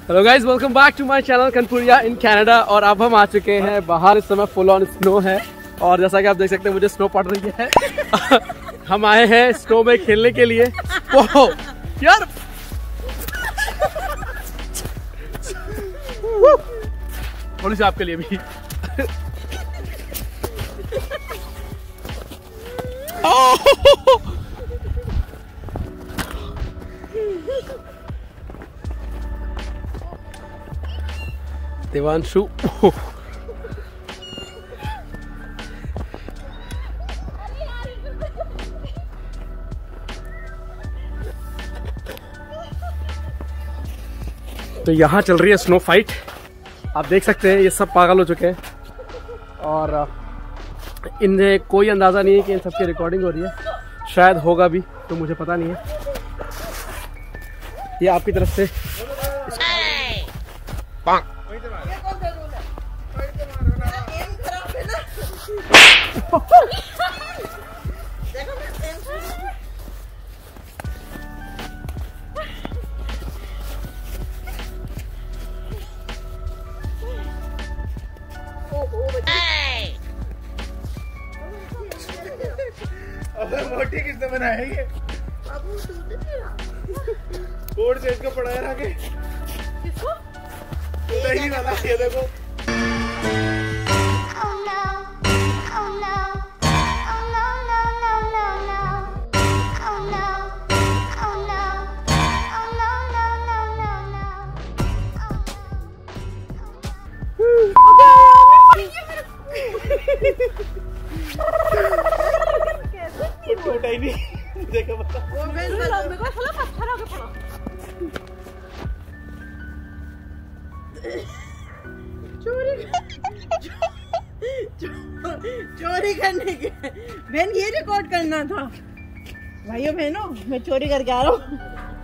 Hello guys, welcome back to my channel Kanpuriya in Canada. और अब हम आ चुके हैं बाहर। इस समय फुल ऑन स्नो है और जैसा कि आप देख सकते हैं मुझे स्नो पड़ रही है। हम आए हैं स्नो में खेलने के लिए। ओहो यार, थोड़ी सी आपके लिए भी। देवांशु तो यहाँ चल रही है स्नो फाइट। आप देख सकते हैं ये सब पागल हो चुके हैं और इन्हें कोई अंदाज़ा नहीं है कि इन सबकी रिकॉर्डिंग हो रही है। शायद होगा भी, तो मुझे पता नहीं है। ये आपकी तरफ से मोटी किसने बनाया ये? कोड से इसको पढ़ाया रहा के किसको? नहीं वाला ये देखो। टूटा ही नहीं, देखो बता। वो मेरे को थोड़ा पत्थर आगे पड़ा। चोरी करने के बहन ये रिकॉर्ड करना था। भाइयों बहनों, मैं चोरी करके आ रहा हूँ।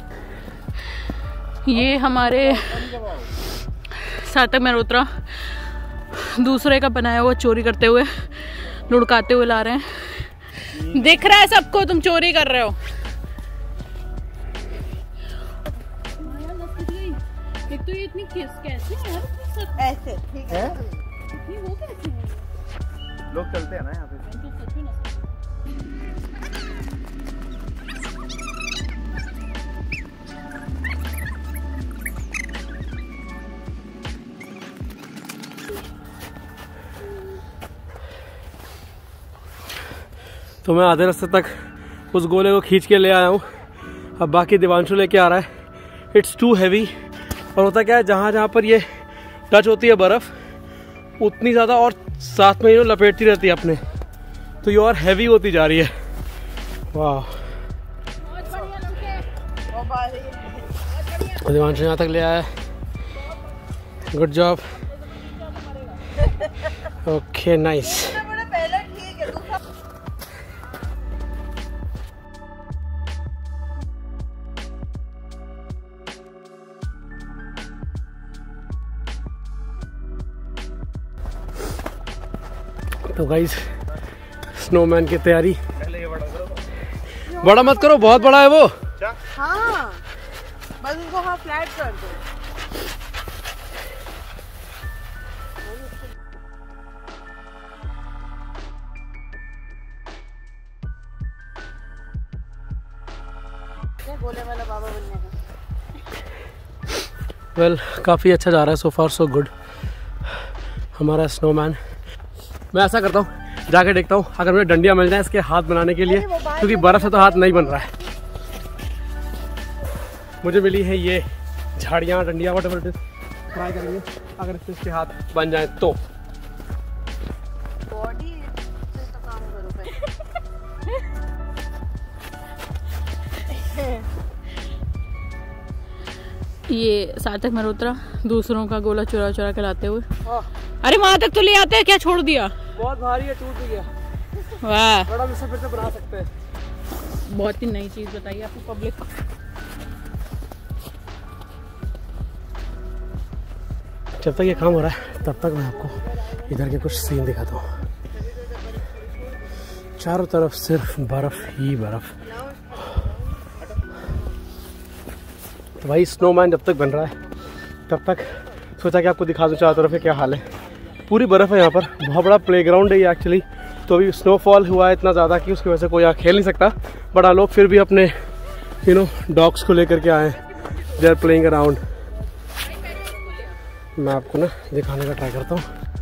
ये हमारे सार्थक मल्होत्रा दूसरे का बनाया हुआ चोरी करते हुए, लुढ़काते हुए ला रहे हैं। दिख रहा है सबको तुम चोरी कर रहे हो। एक तो ये इतनी कैसे यार, ऐसे ठीक है, वो कैसे है? लोग चलते हैं ना यहाँ पे। तो मैं आधे रास्ते तक उस गोले को खींच के ले आया हूँ। अब बाकी देवांशु लेके आ रहा है। It's too heavy. और होता क्या है, जहाँ जहाँ पर ये टच होती है बर्फ़, उतनी ज़्यादा और साथ में ये लपेटती रहती है अपने, तो ये और हैवी होती जा रही है। वाह, देवांशु यहाँ तक ले आया है। Good job. Okay, nice. तो गाइस, स्नोमैन की तैयारी। बड़ा मत करो, बहुत बड़ा है वो। हाँ, बस उसको हाँ फ्लैट कर दो। गोले वाला बाबा बनने का। वेल, काफ़ी अच्छा जा रहा है। सो फार सो गुड हमारा स्नोमैन। मैं ऐसा करता हूँ, जाके देखता हूँ अगर मुझे डंडियाँ मिल जाए इसके हाथ बनाने के लिए, क्योंकि बर्फ़ से तो हाथ नहीं बन रहा है। मुझे मिली है ये झाड़ियाँ, डंडियाँ, व्हाटएवर इट इज। ट्राई करेंगे अगर इसके हाथ बन जाए तो। बॉडी से तो काम करो ये सार्थक मल्होत्रा दूसरों का गोला चुरा चुरा के लाते हुए। अरे वहां तक तो ले आते हैं, क्या छोड़ दिया? बहुत भारी है, टूट गया। वाह, बड़ा मिस्टर फिर से बना सकते हैं। बहुत ही नई चीज बताइए आपको पब्लिक। जब तक ये काम हो रहा है तब तक मैं आपको इधर के कुछ सीन दिखाता हूँ। चारों तरफ सिर्फ बर्फ ही बर्फ। तो भाई स्नोमैन जब तक बन रहा है तब तक सोचा कि आपको दिखा दूँ चारों तरफ क्या हाल है। पूरी बर्फ़ है यहाँ पर, बहुत बड़ा प्लेग्राउंड है ये एक्चुअली। तो अभी स्नोफॉल हुआ है इतना ज़्यादा कि उसकी वजह से कोई यहाँ खेल नहीं सकता, बट हाँ लोग फिर भी अपने डॉग्स को लेकर के आए हैं, दे आर प्लेइंग अराउंड। मैं आपको ना दिखाने का ट्राई करता हूँ।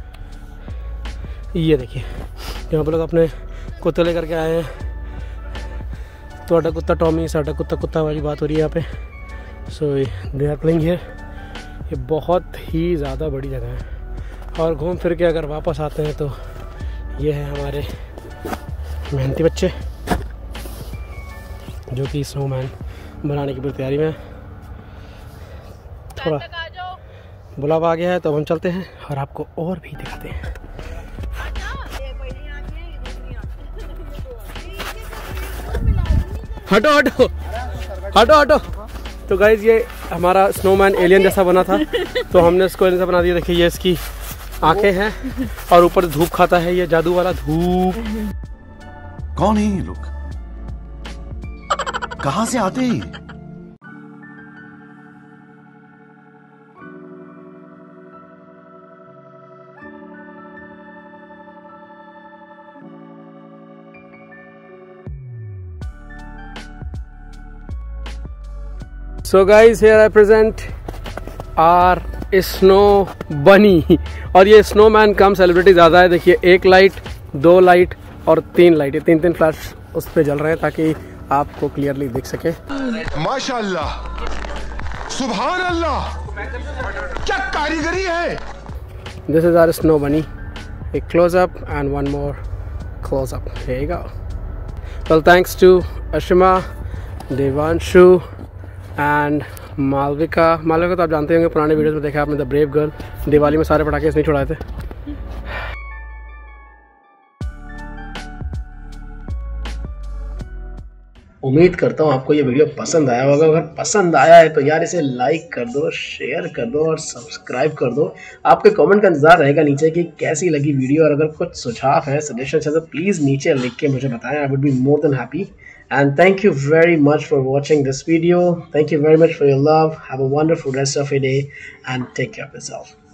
ये देखिए यहाँ पर लोग अपने कुत्ते लेकर के आए हैं। थोड़ा कुत्ता टॉमी, साडा कुत्ता कुत्ता वाली बात हो रही है यहाँ पे। So they are playing here. ये बहुत ही ज़्यादा बड़ी जगह है और घूम फिर के अगर वापस आते हैं तो ये है हमारे मेहनती बच्चे जो कि स्नोमैन बनाने की पूरी तैयारी में। थोड़ा बुलावा आ गया है तो हम चलते हैं और आपको और भी दिखाते हैं। हटो हटो हटो हटो। तो गाइज ये हमारा स्नोमैन एलियन जैसा बना था तो हमने इसको एलियन जैसा बना दिया। देखिए ये इसकी आंखें हैं और ऊपर धूप खाता है, ये जादू वाला धूप। कौन है ये लोग, कहां से आते हैं? So guys, here I present our snow bunny. और ये स्नोमैन कम सेलिब्रिटी ज़्यादा है। देखिए 1 लाइट, 2 लाइट और 3 लाइट, ये 3 फ्लैश उस पे जल रहे हैं ताकि आपको क्लियरली दिख सके। माशाल्लाह, सुभान अल्लाह, क्या कारीगरी है। This is our snow bunny. A close up and one more close up. Here you go. Well, thanks to Ashima, Devanshu and Malvika तो आप जानते होंगे, पुराने वीडियोस में देखा आपने, द ब्रेव गर्ल। दिवाली में सारे पटाखे इसने छुड़ाए थे। उम्मीद करता हूँ आपको ये वीडियो पसंद आया होगा। अगर पसंद आया है तो यार इसे लाइक कर दो, शेयर कर दो और सब्सक्राइब कर दो। आपके कमेंट का इंतजार रहेगा नीचे कि कैसी लगी वीडियो, और अगर कुछ सुझाव है, सजेशन है तो प्लीज़ नीचे लिख के मुझे बताएं। I would be more than happy. And thank you very much for watching this video. Thank you very much for your love. Have a wonderful rest of your day and take care of yourself.